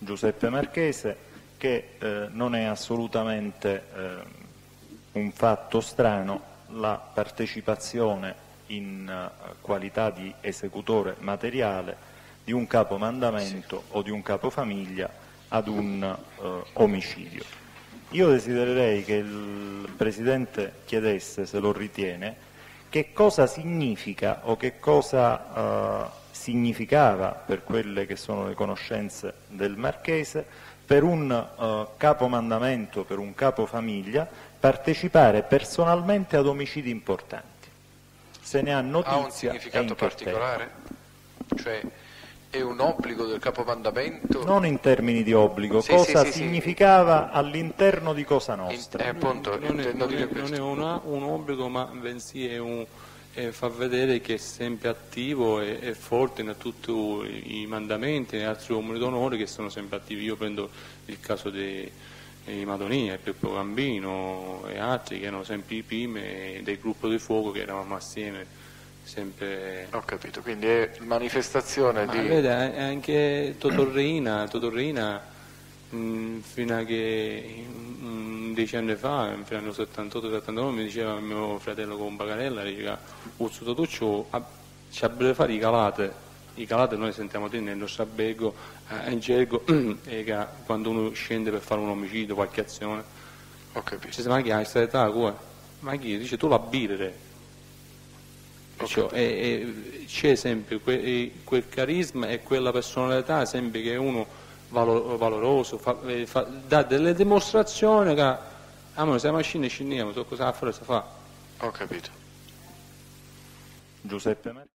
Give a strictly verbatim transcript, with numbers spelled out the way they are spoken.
Giuseppe Marchese, che eh, non è assolutamente eh, un fatto strano la partecipazione in uh, qualità di esecutore materiale di un capomandamento sì. o di un capofamiglia ad un uh, omicidio. Io desidererei che il Presidente chiedesse, se lo ritiene, che cosa significa o che cosa uh, significava, per quelle che sono le conoscenze del Marchese, per un uh, capomandamento, per un capofamiglia, partecipare personalmente ad omicidi importanti. Se ne ha notizia. Ha un significato particolare? Cioè è un obbligo del capomandamento? Non in termini di obbligo, sì, cosa sì, sì, significava sì. all'interno di Cosa Nostra? In, eh, appunto, non, è, non, è, non è una, un obbligo, ma bensì è un, è fa vedere che è sempre attivo e è forte in tutti i mandamenti e negli altri uomini d'onore che sono sempre attivi. Io prendo il caso dei Madonia, Peppo Gambino e altri che erano sempre i primi del gruppo di fuoco, che eravamo assieme sempre. Ho capito, quindi è manifestazione ma di... vede, anche Totorrina, Totorrina mh, fino a che mh, dieci anni fa, fino all'anno settantotto settantanove, mi diceva mio fratello con Bagarella, diceva Uzzo Totuccio ci avrebbe fare i calate. I calate noi sentiamo dire nel nostro albergo, eh, in gergo, eh, quando uno scende per fare un omicidio, qualche azione. Ho capito. Dice, ma chi ha questa età? Ma chi? Dice, tu la birre. Cioè, c'è sempre que, quel carisma e quella personalità, sempre che è uno valor, valoroso, fa, fa, dà delle dimostrazioni che ah, ma se la macchina scendiamo, so cosa fare, si fa. Ho capito. Giuseppe Marchese.